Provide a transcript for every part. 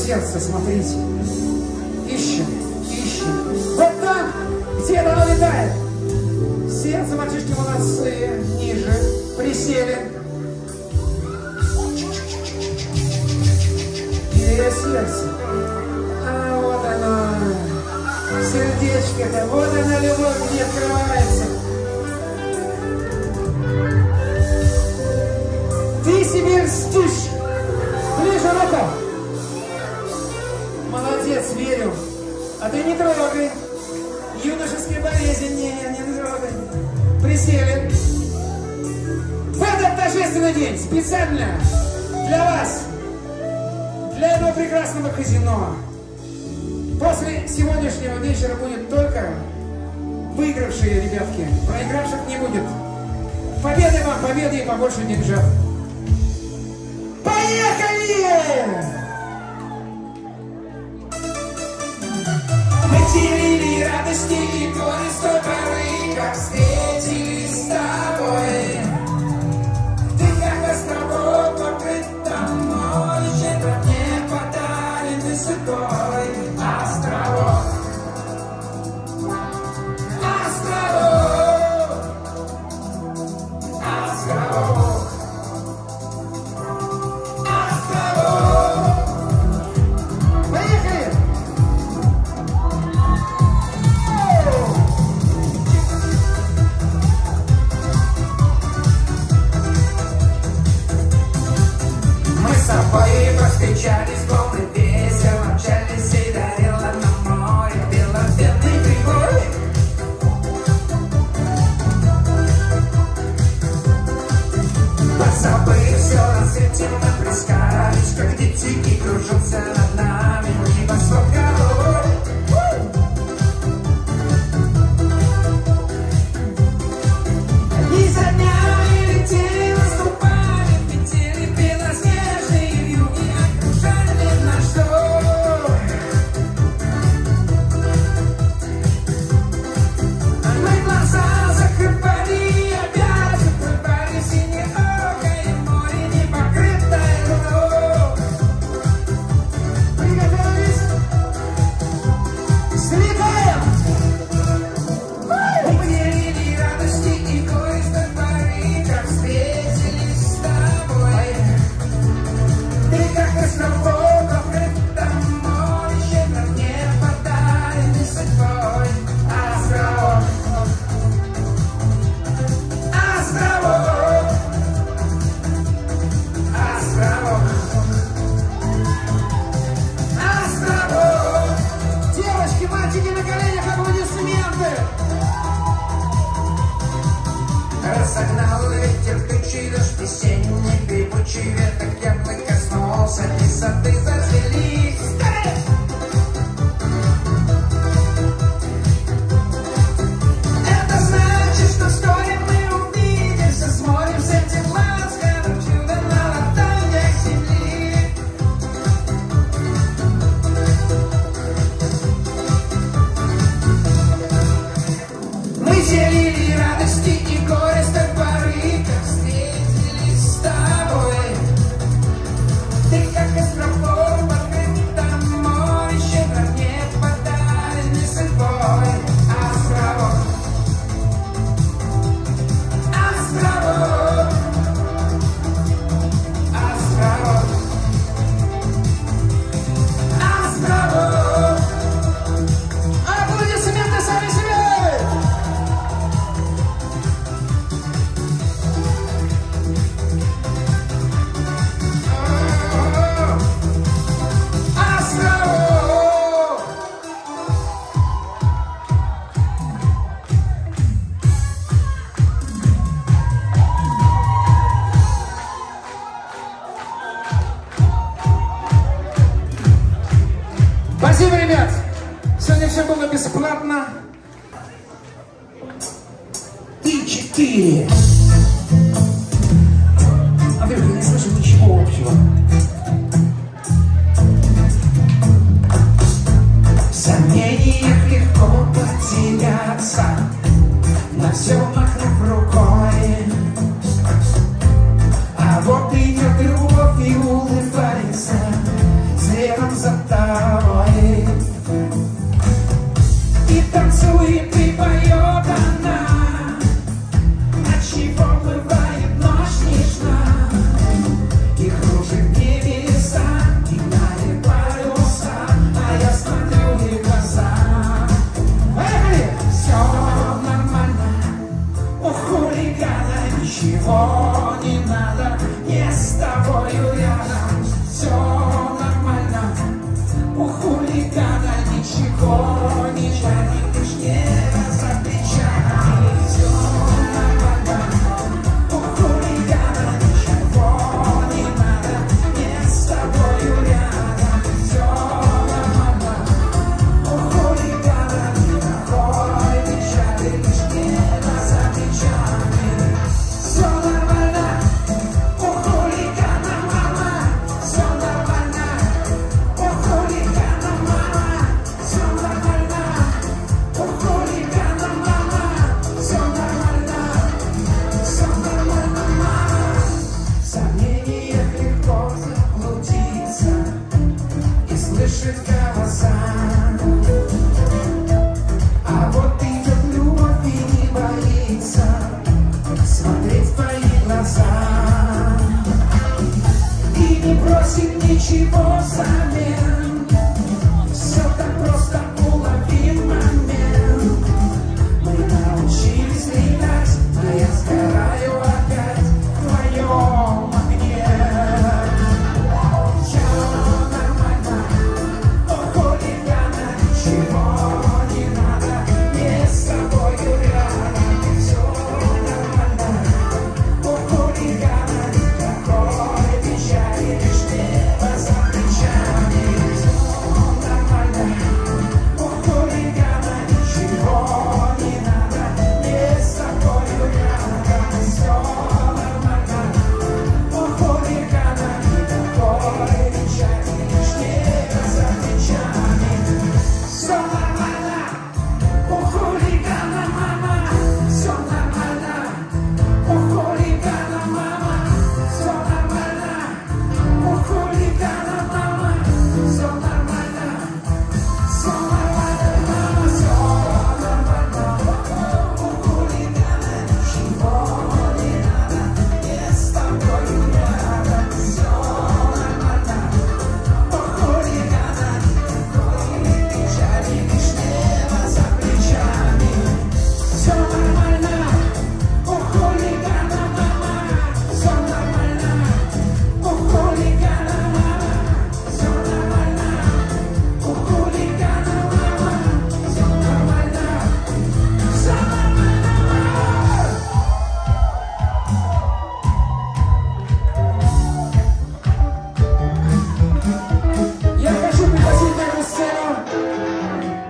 сердце, смотрите. Ищем, ищем. Вот там, где-то оно летает. Сердце, мальчишки, молодцы. Ниже. Присели. Где сердце? А вот оно. Сердечко-то. Вот она, любовь, где открывается. Ты себе льстишь. Ближе руку. Молодец, верю. А ты не трогай. Юношеская болезнь. Не трогай. Присели. В этот торжественный день специально для вас, для этого прекрасного казино, после сегодняшнего вечера будет только выигравшие ребятки. Проигравших не будет. Победы вам, победы и побольше деньжат. Поехали! Мы делили радости и горе с той поры, как встретились с тобой. Ты как островок покрытом море, щедро мне подаренный судьбой. Островок, островок, островок. Встречались, полный весел, общались и дарила на море белопенный прибой. Позабыв все на свете, мы плескались, как дети, и кружился над нами небосвод головой. Дни за днями летели, наступали, летели белоснежные вьюги. Разогнал ветер тучи, дождь весенний, певучий веток яблок коснулся, и сады зацвели. Это значит, что вскоре мы увидимся, смотрим с этим глазом, чудо на ладонях земли. Мы делили радости и горе с той поры, как встретились с тобой. Ты как островок в открытом море, щедро мне подаренный судьбой. Островок, островок, островок, островок. Аплодисменты сами себе! Спасибо, ребят! Сегодня все было бесплатно. 3-4. Андрюха, я не слышу ничего общего. В сомнениях легко потеряться, на все махнув рукой. А вот идет любовь и улыбается, следом за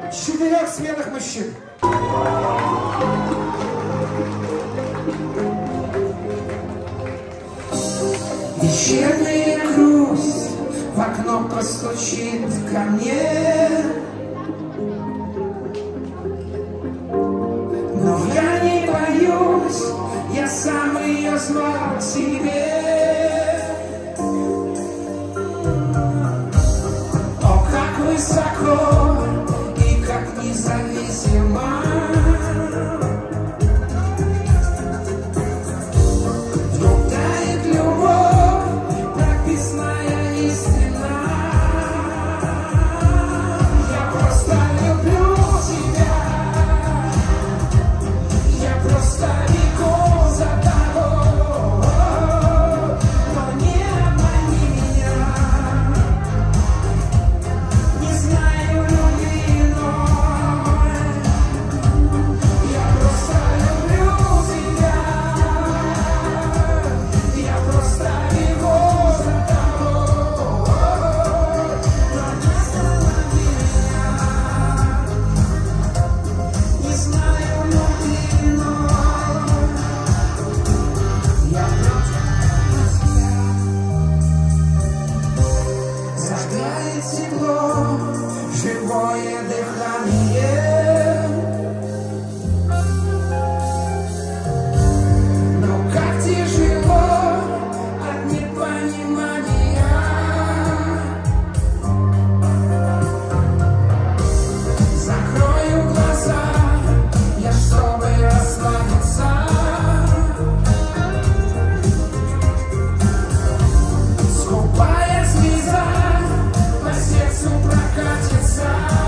4 смелых мужчин. Вечерняя грусть в окно постучит ко мне, но я не боюсь, я сам ее звал к себе. О, как высоко и как независимо вдруг тает любовь, прописная истина. Я просто люблю тебя, я просто бегу за тобой, но не обмани меня. Не знаю любви иной, я просто люблю тебя, я просто бегу за тобой, но не останови меня. Не знаю любви иной, я просто зажигает тепло, живое дыхание. Но как тяжело от непонимания. Закрою глаза, я чтобы расслабиться. Скупая звезда по сердцу прокатится.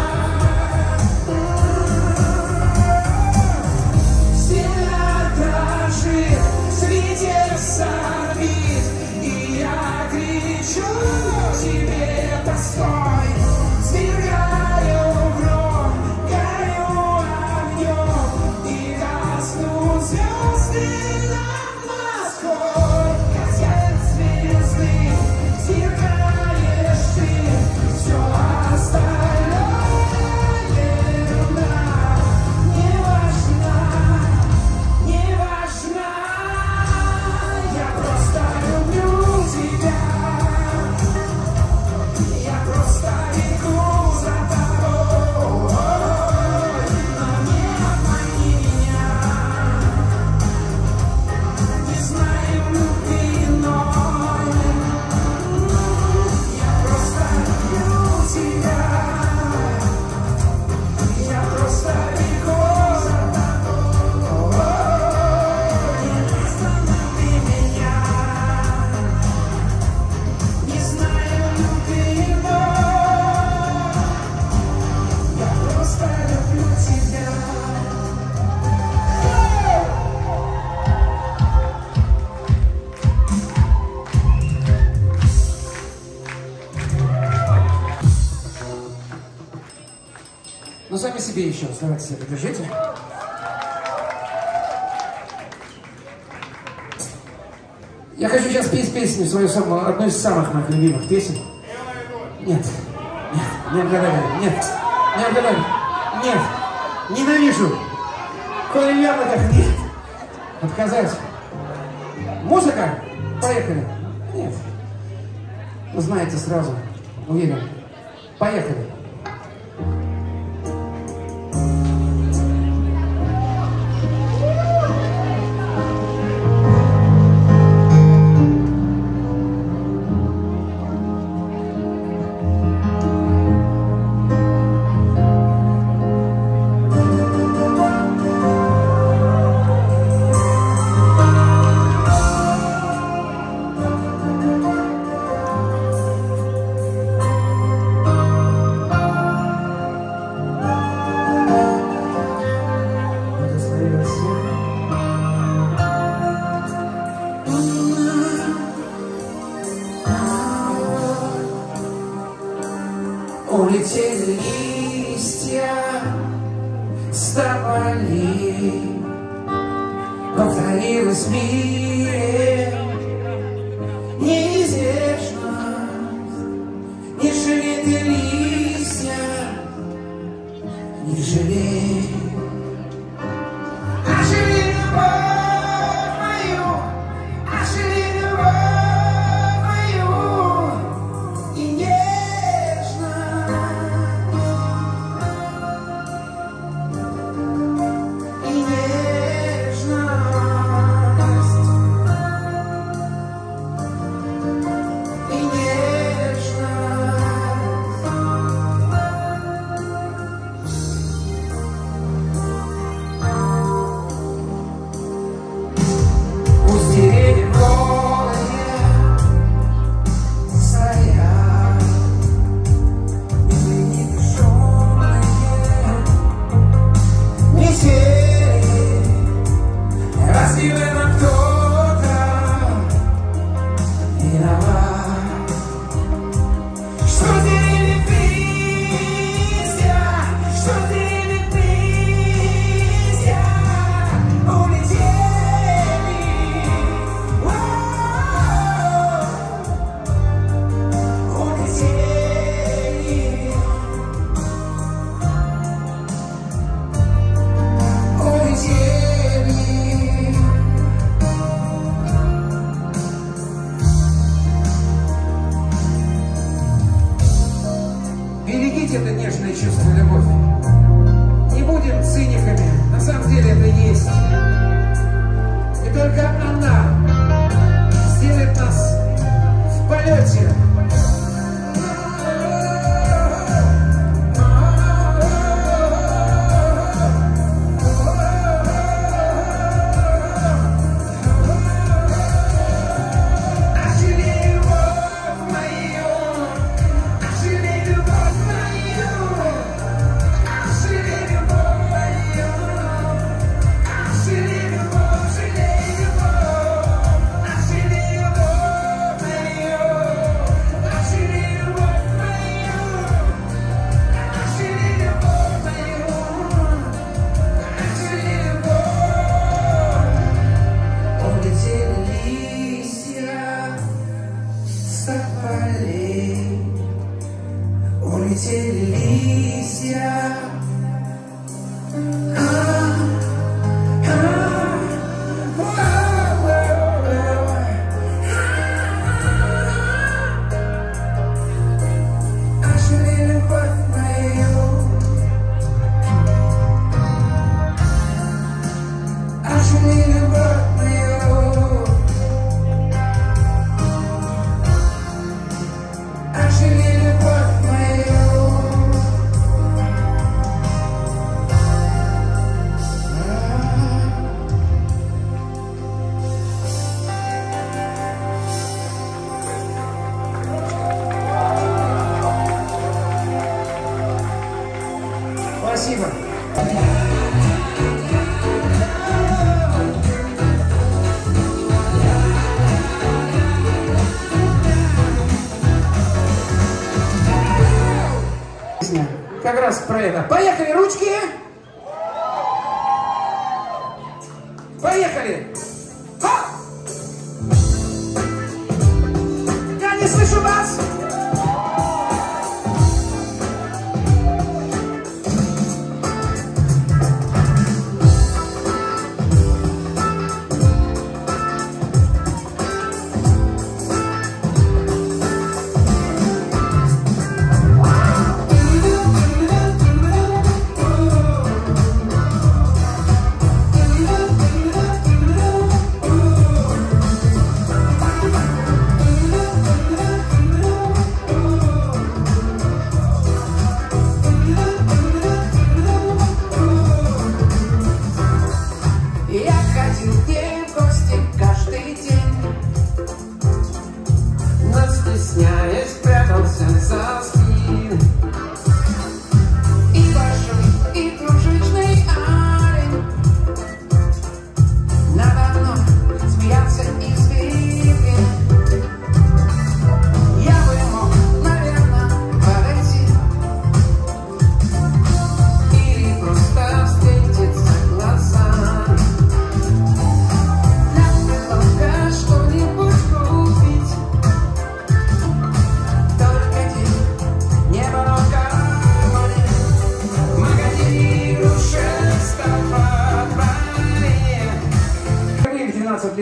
Земля дрожит, светится бит, и я кричу тебе: постой! Свергаю гром, горю огнем, и гаснут звезды над Москвой. Хотят звезды, сверкаешь ты, все остальное ерунда. Не важна, не важна, я просто люблю тебя, я просто бегу за тобой, но не обмани меня. Не знаю любви иной, я просто люблю тебя, я просто бегу за тобой, не останови меня. Не знаю любви иной, я просто люблю тебя. Ну, сами себе еще раз, давайте себя подержите. Я хочу сейчас петь песню, свою самую, одну из самых моих любимых песен. Нет, нет, не отгадали, нет, не отгадали, нет, ненавижу. Коли яблоках нет. Отказать. Музыка? Поехали. Нет. Вы знаете сразу, уверен. Поехали. Улетели листья с тополей, повторилось в мире неизбежно, не шумит и листья, не жалей. Оживи любовь мою, оживи любовь мою, и нежно, и нежность, и деревья голые стоят, непринужденные метели. Разве в этом кто-то виноват? Что делит листья, что делит листья, улетели. Берегите это нежное чувство, любовь. Не будем циниками. На самом деле это есть. И только она сделает нас в полете. Улетели листья. Оживи любовь мою, оживи любовь мою, оживи любовь мою. Спасибо. Как раз про это. Поехали, ручки! Поехали! Ха! Я не слышу вас!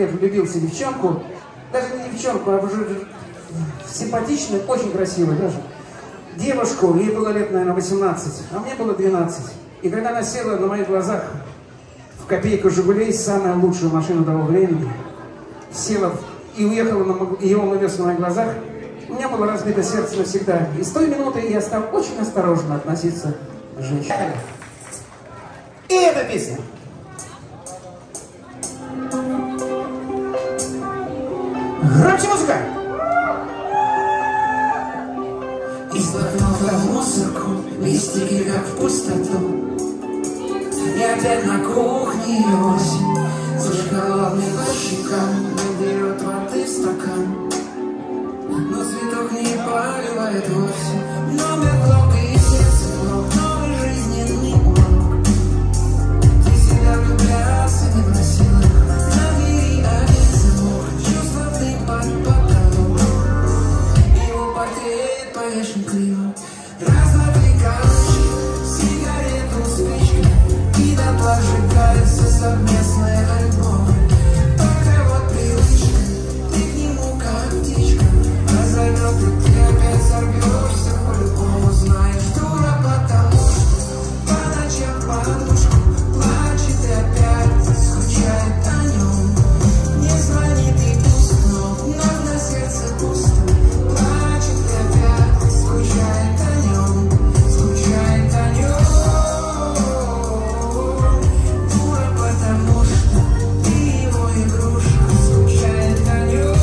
лет влюбился в девчонку, даже не девчонку, а уже симпатичную, очень красивую даже, девушку, ей было лет, наверное, 18, а мне было 12. И когда она села на моих глазах в копейку «Жигулей», самую лучшую машину того времени, села и уехала, и он увез на моих глазах, у меня было разбито сердце навсегда. И с той минуты я стал очень осторожно относиться к женщинам. И эта песня. Громче музыка! Из-под нота в мусорку, листики как в пустоту. И опять на кухне осень, зажигаловный по щекам, наберет воды в стакан. Но цветок не поливает вовсе. Номер блок и сердце блок, новый жизненный урок. Ты себя влюбляться не просила, на двери один замок, чувства ты под потолок. Его портрет повешен криво. Раз, два, три, короче, сигарету, спичка, и дотла сжигаются совместные альбомы. Только вот привычка, ты к нему как птичка. Зайдет, и ты опять сорвешься по-любому. Знаешь, дура, потому что по ночам подушку плачет и опять скучает о нем. Не звонит и пусто, вновь на сердце пусто. Плачет и опять скучает о нем, скучает о нем. Дура, потому что ты его игрушка, скучает о нем.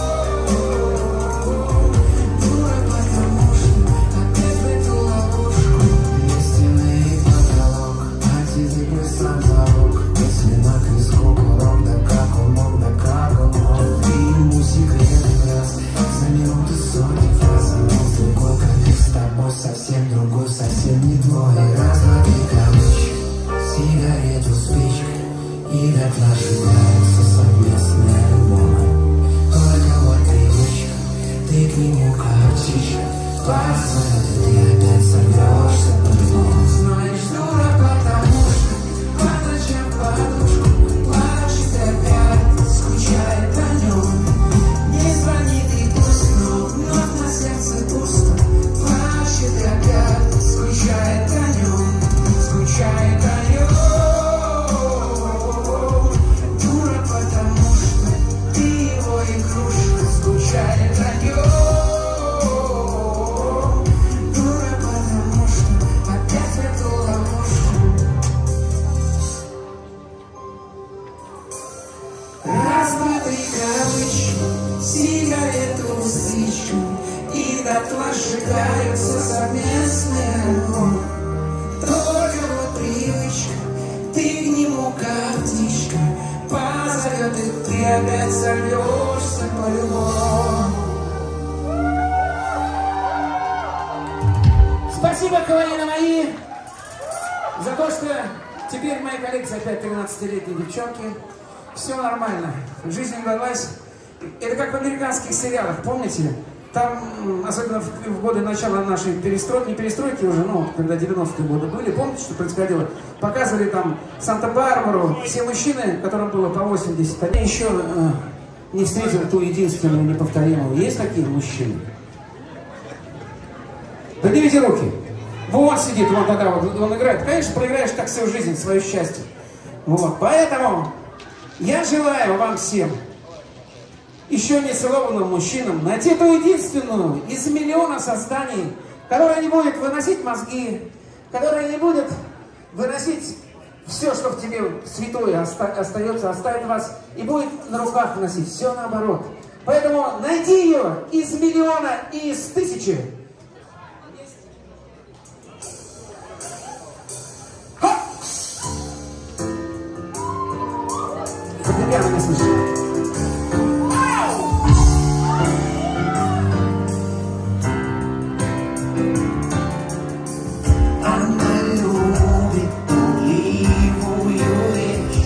Сам залог, если накрыть кукуром, да как он мог, да как он мог. Ты ему секретный раз, за минуты сотни фраз. Но с другой, как с тобой, совсем другой, совсем не твой. Раз, два, три, короче, сигарету, спичка, и дотла сжигаются совместные альбомы. Только вот привычка, ты к нему как птичка. Классно, ты опять сорвешься по-любому. Знаешь, дура, потому что подушку плачет и опять скучает о нем. Не звонит и пусто, вновь на сердце пусто. Плачет и опять скучает о нем, скучает о нем. Дура, потому что ты его игрушка, скучает о нем. Дура, потому что опять в эту ловушку. Раз, два, три, кавычки, сигарету, спичку, и дотла сжигаются совместные альбомы. Только вот привычка, ты к нему как птичка, позовет, и ты опять сорвешься по-любому. Спасибо, кавалеры мои, за то, что теперь в моей коллекции опять 13-летние девчонки. Все нормально, жизнь удалась. Это как в американских сериалах, помните? Там, особенно в годы начала нашей перестройки, не перестройки уже, ну, когда 90-е годы были, помните, что происходило? Показывали там Санта-Барбару, все мужчины, которым было по 80, они еще не встретили ту единственную, неповторимую. Есть такие мужчины? Поднимите руки. Вон сидит, вон тогда вот, он играет. Конечно, проиграешь так всю жизнь, свое счастье. Вот, поэтому я желаю вам всем, еще не целованным мужчинам, найти ту единственную из миллиона созданий, которая не будет выносить мозги, которая не будет выносить все, что в тебе святое остается, оставит вас и будет на руках носить. Все наоборот. Поэтому найди ее из миллиона и из тысячи. Фортепиано не слышу. Она любит пуливую речь,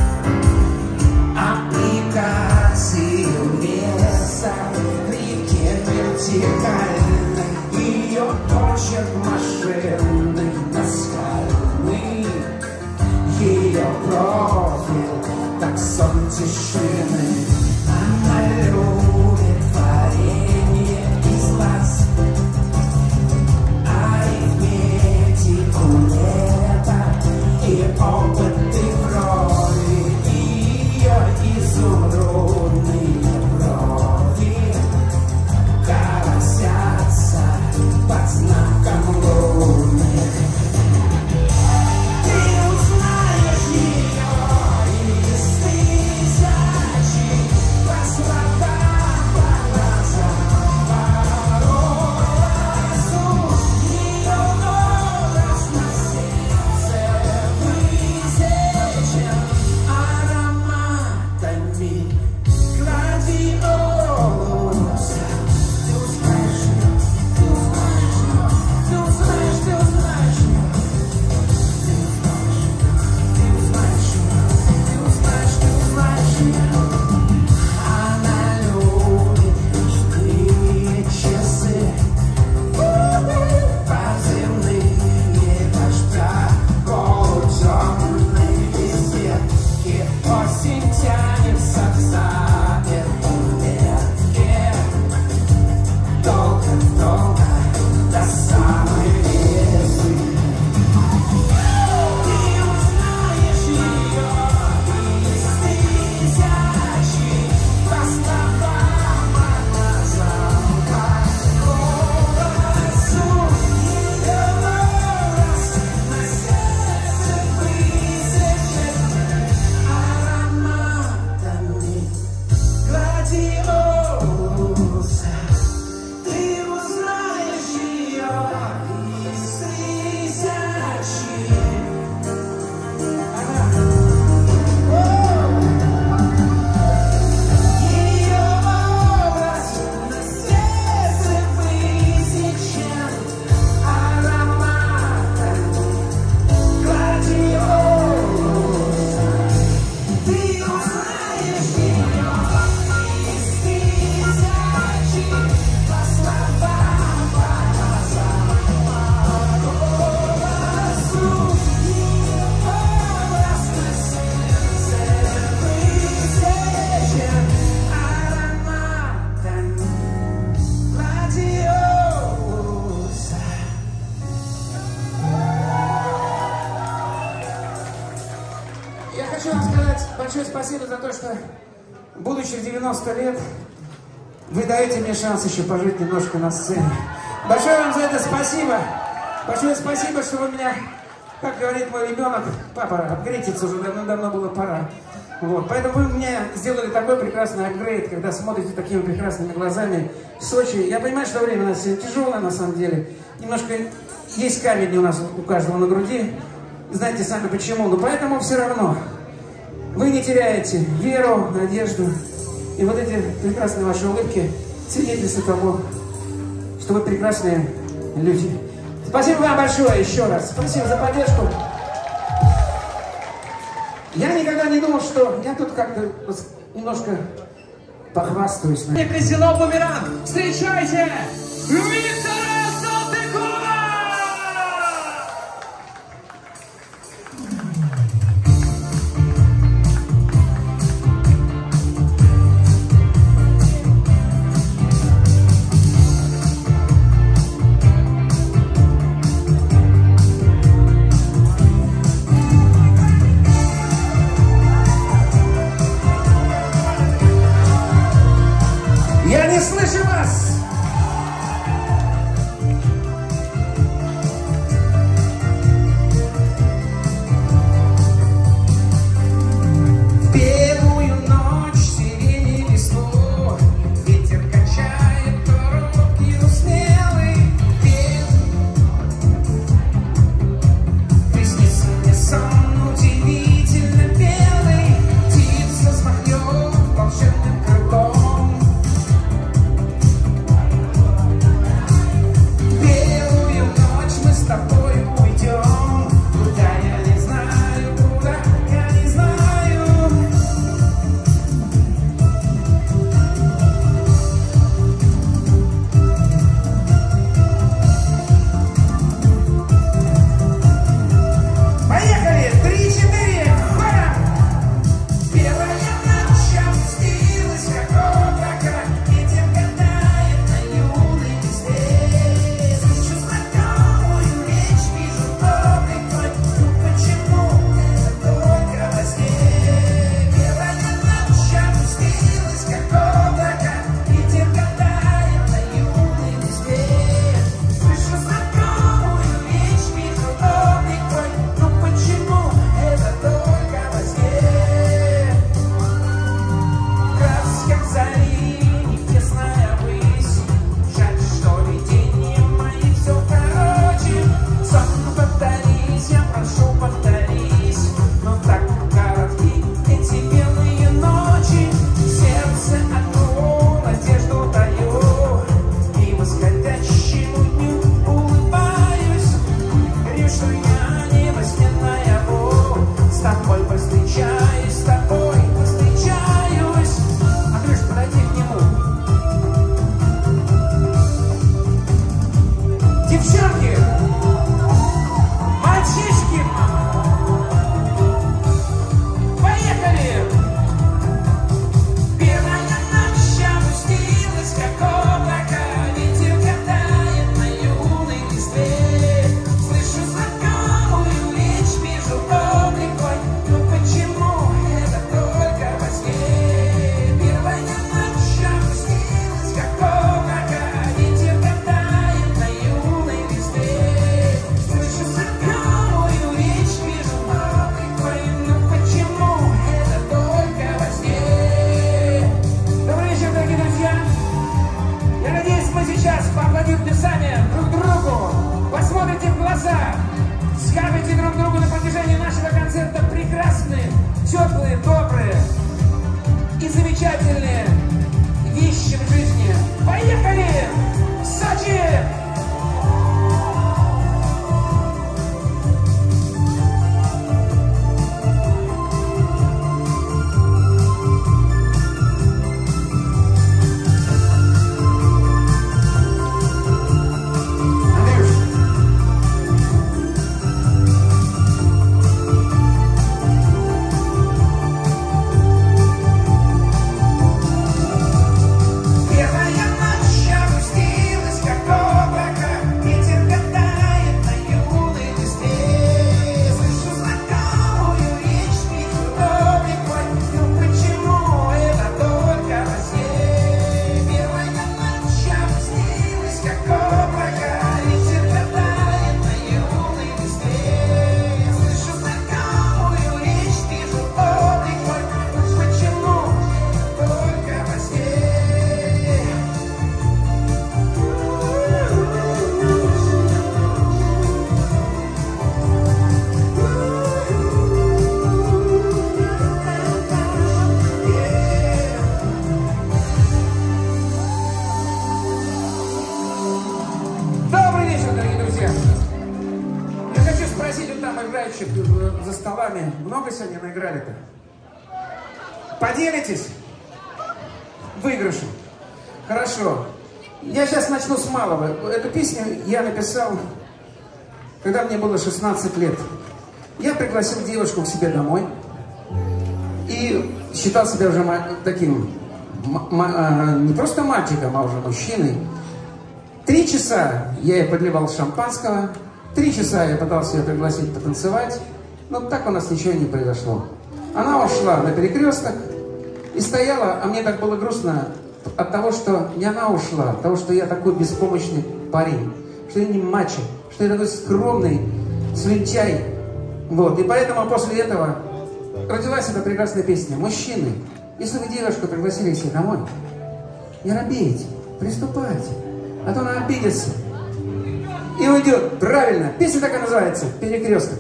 аппликации леса, реке вертикальной, ее почерк машинный, наскальный, ее профиль, так сон тишины. хочу вам сказать большое спасибо за то, что, будучи в 90 лет, вы даете мне шанс еще пожить немножко на сцене. Большое вам за это спасибо. Большое спасибо, что вы меня, как говорит мой ребенок, папа, апгрейдиться уже давно было пора. Вот. Поэтому вы мне сделали такой прекрасный апгрейд, когда смотрите такими прекрасными глазами в Сочи. Я понимаю, что время у нас сегодня тяжелое, на самом деле. Немножко есть камень у нас у каждого на груди. Знаете сами почему. Но поэтому все равно вы не теряете веру, надежду. И вот эти прекрасные ваши улыбки свидетельствуют того, что вы прекрасные люди. Спасибо вам большое еще раз. Спасибо за поддержку. Я никогда не думал, что я тут как-то немножко похвастаюсь. Казино Бумеранг. Встречайте Виктора Салтыкова! Я не слышу вас! смолами. Много сегодня наиграли-то? Поделитесь? Выигрышем. Хорошо. Я сейчас начну с малого. Эту песню я написал, когда мне было 16 лет. Я пригласил девушку к себе домой. И считал себя уже таким, не просто мальчиком, а уже мужчиной. 3 часа я ей подливал шампанского. 3 часа я пытался ее пригласить потанцевать. Но так у нас ничего не произошло. Она ушла на перекресток и стояла, а мне так было грустно от того, что не она ушла, от того, что я такой беспомощный парень, что я не мачо, что я такой скромный слюнтяй. Вот. И поэтому после этого родилась эта прекрасная песня. Мужчины, если вы девушку пригласили себе домой, не робейте, приступайте, а то она обидится и уйдет. Правильно, песня так и называется «Перекресток».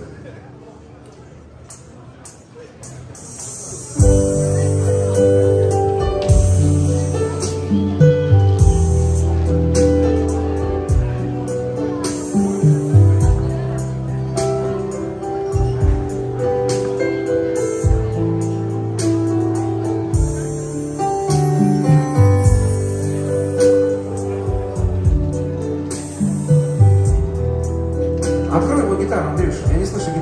Открой ему гитару, Андрюша, я не слышу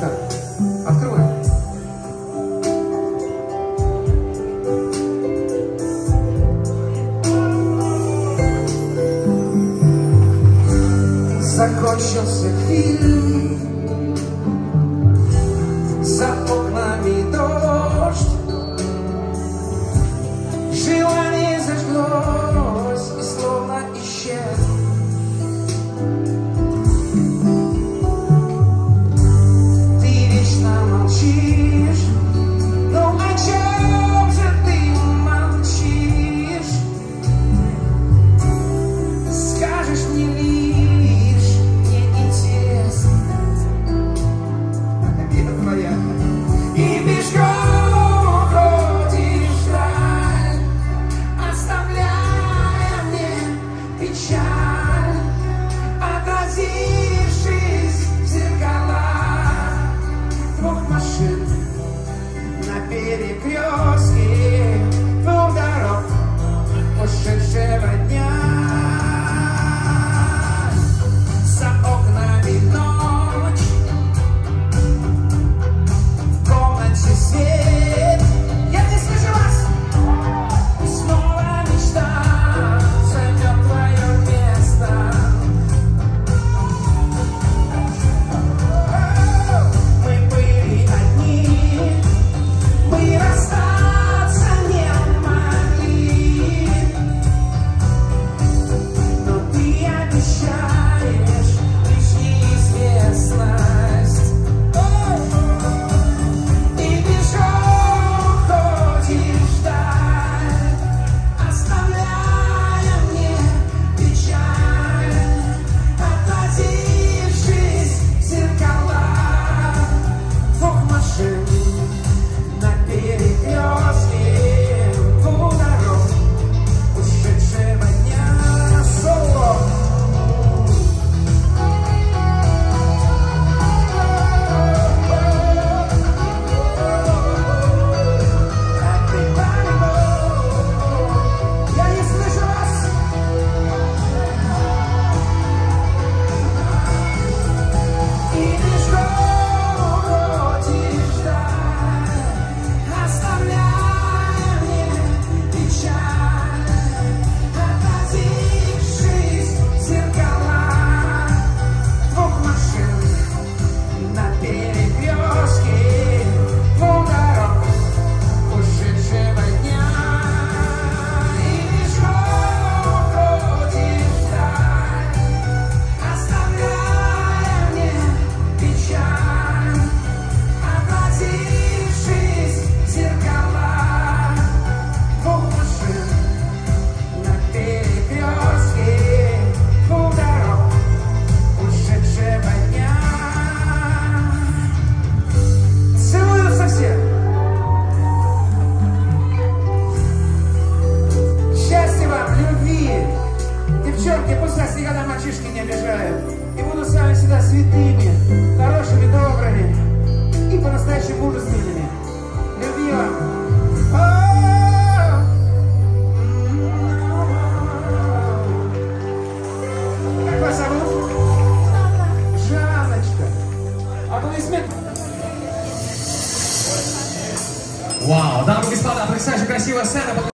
аплодисменты. Вау, дамы и господа, потрясающе красивая сцена.